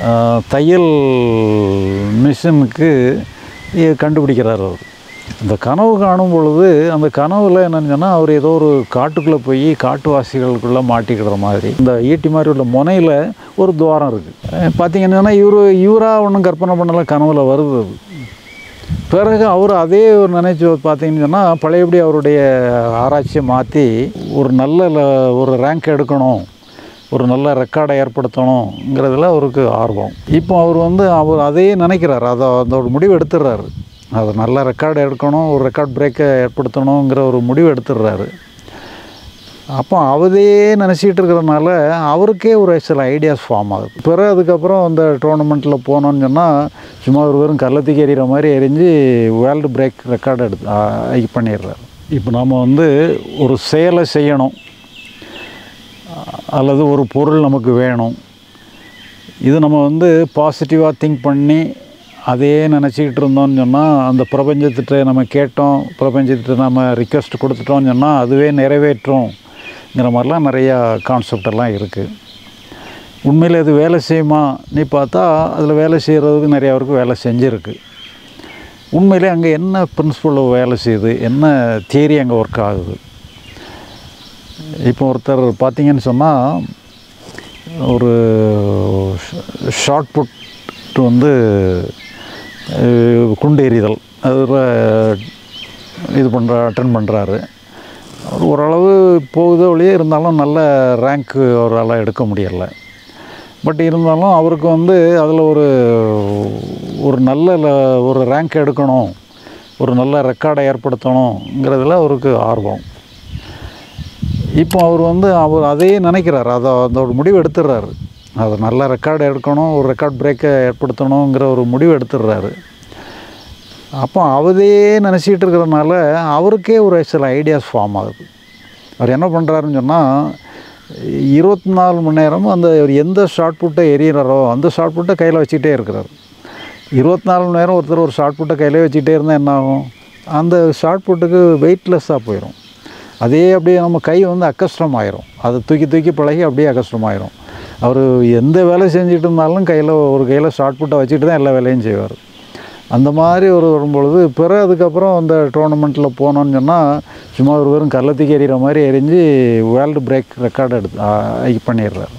தையல் மிஷினுக்கு கண்டுபிடிக்கிறார் அவர். இந்த கனவு காணும் பொழுது அந்த கனவில் என்னென்னு சொன்னால் அவர் ஏதோ ஒரு காட்டுக்குள்ளே போய் காட்டுவாசிகளுக்குள்ளே மாட்டிக்கிற மாதிரி இந்த ஈட்டி மாதிரி உள்ள முனையில் ஒரு துவாரம் இருக்குது. பார்த்திங்கன்னா இவராக ஒன்றும் கற்பனை பண்ணலாம், கனவில் வருது அது. பிறகு அவர் அதே ஒரு நினைச்சு பார்த்தீங்கன்னு சொன்னால் பழையபடி அவருடைய ஆராய்ச்சியை மாற்றி ஒரு ரேங்க் எடுக்கணும், ஒரு நல்ல ரெக்கார்டை ஏற்படுத்தணுங்கிறதுல அவருக்கு ஆர்வம். இப்போ அவர் அதையே நினைக்கிறார், அதோட முடிவு எடுத்துடுறாரு. அது நல்ல ரெக்கார்டு எடுக்கணும், ஒரு ரெக்கார்ட் பிரேக்கை ஏற்படுத்தணுங்கிற ஒரு முடிவு எடுத்துடுறாரு. அப்போ அவரே நினச்சிக்கிட்டு இருக்கிறதுனால அவருக்கே ஒரு சில ஐடியாஸ் ஃபார்ம் ஆகுது. பிறகு அதுக்கப்புறம் அந்த டோர்னமெண்ட்டில் போனோன்னு சொன்னால் சும்மா ஒரு வெறும் கள்ளத்துக்கு எறிகிற மாதிரி எரிஞ்சு வேர்ல்டு பிரேக் ரெக்கார்டு பண்ணிடுறாரு. இப்போ நாம் ஒரு செயலை செய்யணும் அல்லது ஒரு பொருள் நமக்கு வேணும், இது நம்ம பாசிட்டிவாக திங்க் பண்ணி அதே நினச்சிக்கிட்டு இருந்தோம்னு சொன்னால் அந்த பிரபஞ்சத்திட்ட நம்ம கேட்டோம், பிரபஞ்சத்திட்ட நம்ம ரிக்வெஸ்ட் கொடுத்துட்டோம்னு சொன்னால் அதுவே நிறைவேற்றும்ங்கிற மாதிரிலாம் நிறையா கான்செப்டெல்லாம் இருக்குது. உண்மையில் அது வேலை செய்யுமா நீ பார்த்தா அதில் வேலை செய்கிறதுக்கு நிறையா பேருக்கு வேலை செஞ்சுருக்கு. உண்மையிலே அங்கே என்ன பிரின்சிபல் வேலை செய்யுது, என்ன தியரி அங்கே ஒர்க் ஆகுது. இப்போ ஒருத்தர் பார்த்திங்கன்னு சொன்னால் ஒரு ஷார்ட் புட் குண்டு எறிதல் அதில் அட்டன் பண்ணுறாரு. அவர் ஓரளவு போகுதோ வழியே இருந்தாலும் நல்ல ரேங்க்கு அவரால் எடுக்க முடியலை. பட் இருந்தாலும் அவருக்கு அதில் ஒரு நல்ல ஒரு ரேங்க் எடுக்கணும், ஒரு நல்ல ரெக்கார்டை ஏற்படுத்தணுங்கிறதுல அவருக்கு ஆர்வம். இப்போ அவர் அதையே நினைக்கிறார், அதோட முடிவு எடுத்துடுறாரு. அது நல்ல ரெக்கார்டு எடுக்கணும், ஒரு ரெக்கார்ட் பிரேக்கை ஏற்படுத்தணுங்கிற ஒரு முடிவு எடுத்துடுறாரு. அப்போ அவரே நினச்சிக்கிட்டு இருக்கிறதுனால அவருக்கே ஒரு சில ஐடியாஸ் ஃபார்ம் ஆகுது. அவர் என்ன பண்ணுறாருன்னு சொன்னால் 24 மணி நேரமும் அவர் எந்த ஷார்ட் புட்டை எறிகிறாரோ அந்த ஷார்ட் புட்டை கையில் வச்சுக்கிட்டே இருக்கிறார். 24 மணி நேரம் ஒருத்தர் ஒரு ஷார்ட் புட்டை கையிலே வச்சுக்கிட்டே இருந்தால் என்ன ஆகும், அந்த ஷார்ட் புட்டுக்கு வெயிட்லெஸ்ஸாக போயிடும். அதே அப்படியே நம்ம கை அக்கஷ்டமாயிரும், அதை தூக்கி தூக்கி பழகி அப்படியே அக்கஷ்டமாயிரும். அவர் எந்த வேலை செஞ்சுட்டு இருந்தாலும் கையில் ஷார்ட் புட்டை வச்சுட்டு தான் எல்லா வேலையும் செய்வார். அந்த மாதிரி வரும்பொழுது பிறகு அதுக்கப்புறம் அந்த டோர்னமெண்ட்டில் போனோன்னு சொன்னால் சும்மா ஒரு வெறும் கள்ளத்துக்கு எறிகிற மாதிரி எரிஞ்சு வேர்ல்டு பிரேக் ரெக்கார்டு பண்ணிடுறாரு.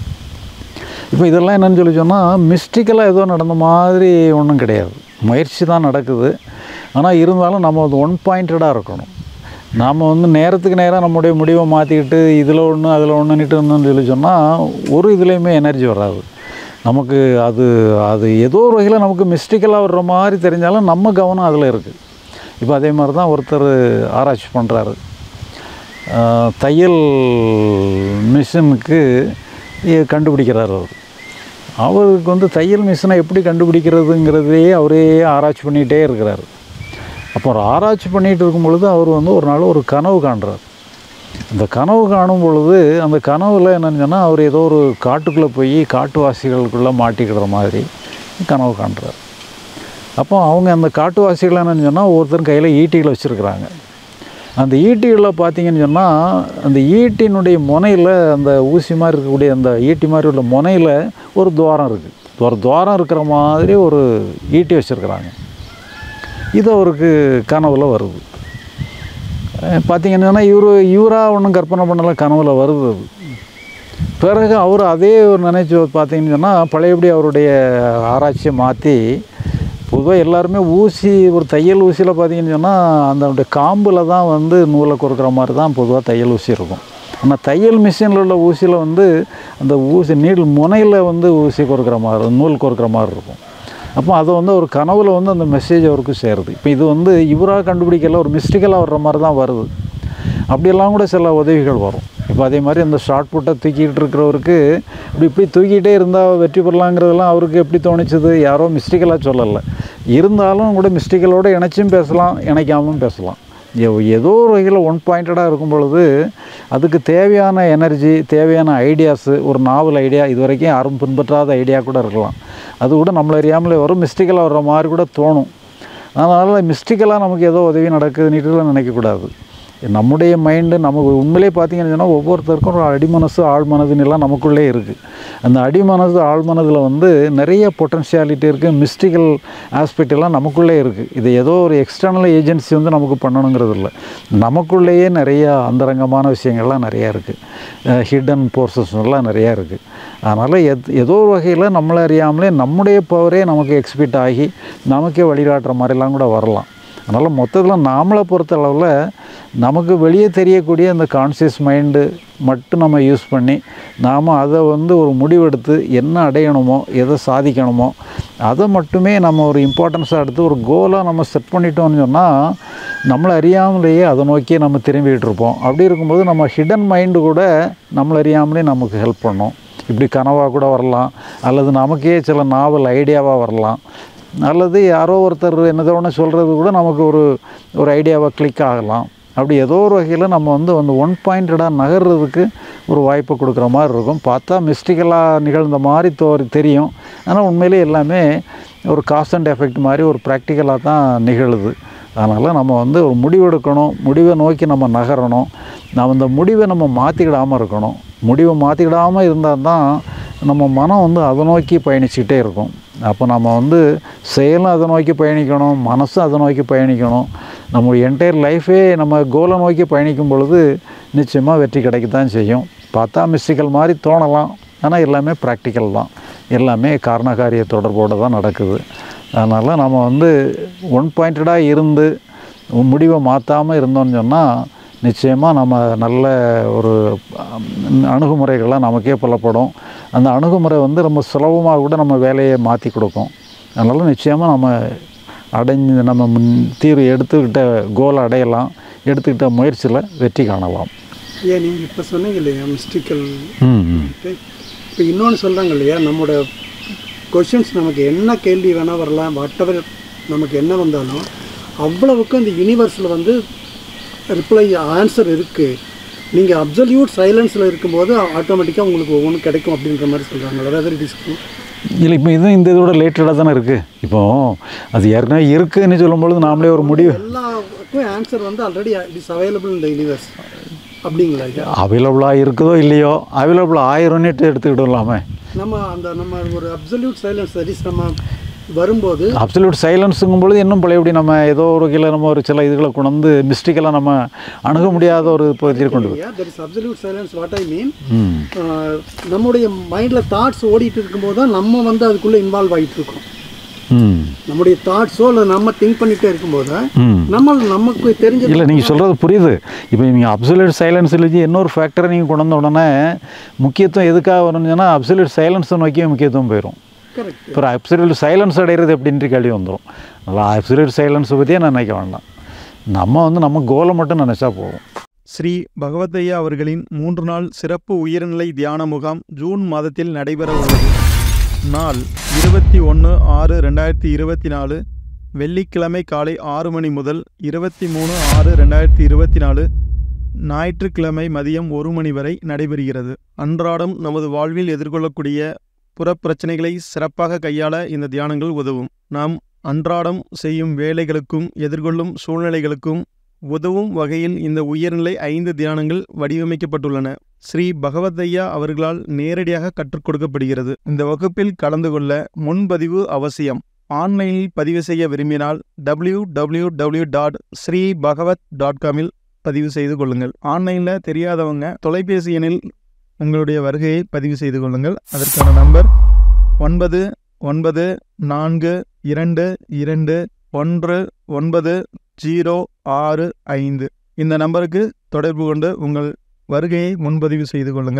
இப்போ இதெல்லாம் என்னென்னு சொன்னால் மிஸ்டிக்கலாக ஏதோ நடந்த மாதிரி ஒன்றும் கிடையாது, முயற்சி தான் நடக்குது. ஆனால் இருந்தாலும் நம்ம ஒன் பாயிண்டடாக இருக்கணும். நாம் நேரத்துக்கு நேராக நம்முடைய முடிவை மாற்றிக்கிட்டு இதில் ஒன்று அதில் ஒன்றுன்னுட்டு இருந்தோம்னு சொன்னால் ஒரு இதுலேயுமே எனர்ஜி வராது நமக்கு. அது ஏதோ ஒரு வகையில் நமக்கு மிஸ்டிக்கலாக வர்ற மாதிரி தெரிஞ்சாலும் நம்ம கவனம் அதில் இருக்குது. இப்போ அதே மாதிரி தான் ஒருத்தர் ஆராய்ச்சி பண்ணுறாரு. தையல் மிஷினுக்கு கண்டுபிடிக்கிறார் அவர். அவருக்கு தையல் மிஷினை எப்படி கண்டுபிடிக்கிறதுங்கிறதையே அவரே ஆராய்ச்சி பண்ணிகிட்டே இருக்கிறார். அப்போ ஒரு ஆராய்ச்சி பண்ணிகிட்டு இருக்கும் பொழுது அவர் ஒரு நாள் ஒரு கனவு காண்றார். அந்த கனவு காணும் பொழுது அந்த கனவில் என்னென்னு சொன்னால் அவர் ஏதோ ஒரு காட்டுக்குள்ளே போய் காட்டுவாசிகளுக்குள்ளே மாட்டிக்கிற மாதிரி கனவு காண்றார். அப்போ அவங்க அந்த காட்டுவாசிகள் என்னென்னு சொன்னால் ஒருத்தர் கையில் ஈட்டிகளை வச்சுருக்குறாங்க. அந்த ஈட்டிகளில் பார்த்திங்கன்னு சொன்னால் அந்த ஈட்டினுடைய முனையில் அந்த ஊசி மாதிரி இருக்கக்கூடிய அந்த ஈட்டி மாதிரி உள்ள முனையில் ஒரு துவாரம் இருக்குது. ஒரு துவாரம் இருக்கிற மாதிரி ஒரு ஈட்டி வச்சுருக்குறாங்க. இது அவருக்கு கனவில் வருது. பார்த்திங்கன்னா இவராக ஒன்றும் கற்பனை பண்ணலாம், கனவில் வருது அது. பிறகு அவர் அதே ஒரு நினைச்சு பார்த்திங்கன்னு சொன்னால் பழையபடி அவருடைய ஆராய்ச்சியை மாற்றி பொதுவாக எல்லாருமே ஒரு தையல் ஊசியில் பார்த்திங்கன்னு சொன்னால் அந்த காம்பில் தான் நூலை கொறுக்கிற மாதிரி தான் பொதுவாக தையல் ஊசி இருக்கும். ஆனால் தையல் மிஷினில் உள்ள ஊசியில் அந்த நீடில் முனையில் ஊசி கொறுக்கிற மாதிரி நூல் கொறுக்கிற மாதிரி இருக்கும். அப்போ அதை ஒரு கனவில் அந்த மெசேஜ் அவருக்கு சேருது. இப்போ இது இவராக கண்டுபிடிக்கல, ஒரு மிஸ்டிக்கலாக வர்ற மாதிரி தான் வருது. அப்படியெல்லாம் கூட சில உதவிகள் வரும். இப்போ அதே மாதிரி அந்த ஷார்ட் புட்டை தூக்கிட்டு இருக்கிறவருக்கு இப்படி தூக்கிட்டே இருந்தால் வெற்றி பெறலாங்கிறதெல்லாம் அவருக்கு எப்படி தோணிச்சது, யாரோ மிஸ்டிக்கலாக சொல்லலை. இருந்தாலும் கூட மிஸ்டிக்கலோடு இணைச்சும் பேசலாம், இணைக்காமல் பேசலாம். ஏதோ ஒரு வகையில் ஒன் பாயிண்டடாக இருக்கும் பொழுது அதுக்கு தேவையான எனர்ஜி, தேவையான ஐடியாஸு, ஒரு நாவல் ஐடியா, இது வரைக்கும் யாரும் பின்பற்றாத ஐடியா கூட இருக்கலாம். அது கூட நம்மளை அறியாமலே வரும், மிஸ்டிக்கலாக வர்ற மாதிரி கூட தோணும். அதனால் மிஸ்டிக்கலாக நமக்கு ஏதோ உதவி நடக்குதுன்னுட்டுலாம் நினைக்கக்கூடாது. நம்முடைய மைண்டு நமக்கு உண்மையிலே பார்த்திங்கன்னு சொன்னால் ஒவ்வொருத்தருக்கும் ஒரு அடிமனசு ஆழ்மனதுன்னெல்லாம் நமக்குள்ளே இருக்குது. அந்த அடிமனது ஆழ்மனதில் வந்து நிறைய பொட்டன்ஷியாலிட்டி இருக்குது, மிஸ்டிக்கல் ஆஸ்பெக்ட் எல்லாம் நமக்குள்ளே இருக்குது. இது ஏதோ ஒரு எக்ஸ்டர்னல் ஏஜென்சி வந்து நமக்கு பண்ணணுங்கிறது இல்லை, நமக்குள்ளேயே நிறைய அந்தரங்கமான விஷயங்கள்லாம் நிறையா இருக்குது, ஹிடன் போர்சஸ்லாம் நிறையா இருக்குது. அதனால் ஏதோ ஒரு வகையில் நம்மளை அறியாமலே நம்முடைய பவரே நமக்கு எக்ஸ்பீட் ஆகி நமக்கே வழிகாட்டுற மாதிரிலாம் கூட வரலாம். அதனால் மொத்தத்தில் நாமளை பொறுத்த அளவில் நமக்கு வெளியே தெரியக்கூடிய அந்த கான்சியஸ் மைண்டு மட்டும் நம்ம யூஸ் பண்ணி நாம் அதை வந்து ஒரு முடிவெடுத்து என்ன அடையணுமோ எதை சாதிக்கணுமோ அதை மட்டுமே நம்ம ஒரு இம்பார்ட்டன்ஸாக எடுத்து ஒரு கோலாக நம்ம செட் பண்ணிட்டோம்னு சொன்னால் நம்மளை அறியாமலேயே அதை நோக்கியே நம்ம திரும்பிகிட்டு இருப்போம். அப்படி இருக்கும்போது நம்ம ஹிடன் மைண்டு கூட நம்மளை அறியாமலே நமக்கு ஹெல்ப் பண்ணும். இப்படி கனவாக கூட வரலாம், அல்லது நமக்கே சில நாவல் ஐடியாவாக வரலாம், அல்லது யாரோ ஒருத்தர் என்னதோ ஒன்று சொல்கிறது கூட நமக்கு ஒரு ஐடியாவாக கிளிக் ஆகலாம். அப்படி ஏதோ ஒரு வகையில் நம்ம வந்து அந்த ஒன் பாயிண்டடாக நகர்றதுக்கு ஒரு வாய்ப்பை கொடுக்குற மாதிரி இருக்கும். பார்த்தா மிஸ்டிக்கலாக நிகழ்ந்த மாதிரி தெரியும், ஆனால் உண்மையிலே எல்லாமே ஒரு காஸ் அண்ட் எஃபெக்ட் மாதிரி ஒரு ப்ராக்டிக்கலாக தான் நிகழுது. அதனால் நம்ம வந்து ஒரு முடிவெடுக்கணும், முடிவை நோக்கி நம்ம நகரணும், நம்ம இந்த முடிவை நம்ம மாற்றிக்கிடாமல் இருக்கணும். முடிவை மாற்றிக்கிடாமல் இருந்தால் தான் நம்ம மனம் வந்து அதை நோக்கி பயணிச்சுக்கிட்டே இருக்கும். அப்போ நம்ம வந்து செயலும் அதை நோக்கி பயணிக்கணும், மனசும் அதை நோக்கி பயணிக்கணும். நம்மளுடைய என்டையர் லைஃபே நம்ம கோலை நோக்கி பயணிக்கும் பொழுது நிச்சயமாக வெற்றி கிடைக்கத்தான் செய்யும். பார்த்தா மிஸ்டிக்கல் மாதிரி தோணலாம், ஆனால் எல்லாமே ப்ராக்டிக்கல் தான், எல்லாமே காரணகாரிய தொடர்போடு தான் நடக்குது. அதனால் நம்ம வந்து ஒன் பாயிண்டடாக இருந்து முடிவை மாற்றாமல் இருந்தோம்னு சொன்னால் நிச்சயமாக நம்ம நல்ல ஒரு அணுகுமுறைகள்லாம் நமக்கே புலப்படும். அந்த அணுகுமுறை வந்து ரொம்ப சுலபமாக கூட நம்ம வேலையை மாற்றி கொடுக்கும். அதனால் நிச்சயமாக நம்ம தீர்வு எடுத்துக்கிட்ட கோலை அடையலாம், எடுத்துக்கிட்ட முயற்சியில் வெற்றி காணலாம். ஏன் நீங்கள் இப்போ சொன்னீங்க இல்லையா மிஸ்டிக்கல், இப்போ இன்னொன்று சொல்கிறாங்க இல்லையா, நம்மளோட கொஷின்ஸ் நமக்கு என்ன கேள்வி வேணால் வரலாம், வாட்டவர் நமக்கு என்ன வந்தாலும் அவ்வளவுக்கு அந்த யூனிவர்ஸில் வந்து ரிப்ளை ஆன்சர் இருக்குது. நீங்கள் அப்சல்யூட் சைலன்ஸில் இருக்கும்போது ஆட்டோமேட்டிக்காக உங்களுக்கு ஒவ்வொன்றும் கிடைக்கும் அப்படின்ற மாதிரி சொல்கிறாங்க. அதாவது இட் இஸ் இல்லை, இப்போ இதுவும் இந்த இதோட ரிலேட்டடாக தானே இருக்குது. இப்போது அது ஏற்கனவே இருக்குதுன்னு சொல்லும்பொழுது நாமளே ஒரு முடிவு, எல்லாருக்கும் ஆன்சர் வந்து ஆல்ரெடி இட் இஸ் அவைலபிள் இந்த யூனிவர்ஸ் அப்படிங்களா? அவைலபிளாக இருக்குதோ இல்லையோ அவைலபிள் ஆயிரும்னு எடுத்துக்கிடலாமே. நம்ம ஒரு அப்சல்யூட் சைலன்ஸ் தட் இஸ் நம்ம வரும்போது அப்சல்யூட் சைலன்ஸுங்கும் பொழுது இன்னும் பழையபடி நம்ம ஏதோ ஒரு கீழே நம்ம ஒரு சில இதுகளை கொண்டு மிஸ்டிக்கெல்லாம் நம்ம அணுக முடியாத ஒரு பகுதியில் கொண்டு that is absolute silence. What I mean, நம்முடைய மைண்டில் தாட்ஸ் ஓடிட்டு இருக்கும்போது தான் நம்ம வந்து அதுக்குள்ளே இன்வால்வ் ஆகிட்டு இருக்கோம். நம்முடைய தாட்ஸோ இல்லை நம்ம திங்க் பண்ணிகிட்டே இருக்கும்போது நமக்கு தெரிஞ்ச இல்லை, நீங்கள் சொல்கிறது புரியுது. இப்போ நீங்கள் அப்சல்யூட் சைலன்ஸ் இல்லைச்சு இன்னொரு ஃபேக்டரை நீங்கள் கொண்டு வந்த உடனே முக்கியத்துவம் எதுக்காக வரணும்னா அப்சல்யூட் சைலன்ஸை நோக்கி முக்கியத்துவம் போயிடும். இப்போ அப்சல்யூட் சைலன்ஸ் அடைகிறது அப்படின்ற கேள்வி வந்துடும். நல்லா அப்சல்யூட் சைலன்ஸை பற்றியே நான் நினைக்க வேண்டாம், நம்ம கோலை மட்டும் நினச்சா போதும். ஸ்ரீ பகவத்தையா அவர்களின் 3 நாள் சிறப்பு உயர்நிலை தியான முகாம் ஜூன் மாதத்தில் நடைபெற உள்ளது. நாள் 21/6/2024, வெள்ளிக்கிழமை காலை 6 மணி முதல் 23/6/2024 ஞாயிற்றுக்கிழமை மதியம் 1 மணி வரை நடைபெறுகிறது. அன்றாடம் நமது வாழ்வில் எதிர்கொள்ளக்கூடிய புறப்பிரச்சனைகளை சிறப்பாக கையாள இந்த தியானங்கள் உதவும். நாம் அன்றாடம் செய்யும் வேலைகளுக்கும் எதிர்கொள்ளும் சூழ்நிலைகளுக்கும் உதவும் வகையில் இந்த உயர்நிலை 5 தியானங்கள் வடிவமைக்கப்பட்டுள்ளன. ஸ்ரீ பகவத்தையா அவர்களால் நேரடியாக கற்றுக் கொடுக்கப்படுகிறது. இந்த வகுப்பில் கலந்து கொள்ள முன்பதிவு அவசியம். ஆன்லைனில் பதிவு செய்ய விரும்பினால் www.sreebhagavat.com பதிவு செய்து கொள்ளுங்கள். ஆன்லைனில் தெரியாதவங்க தொலைபேசி எண்ணில் உங்களுடைய வருகையை பதிவு செய்து கொள்ளுங்கள். அதற்கான நம்பர் 9942219065. இந்த நம்பருக்கு தொடர்பு கொண்டு உங்கள் வருகையை முன்பதிவு செய்து கொள்ளுங்கள்.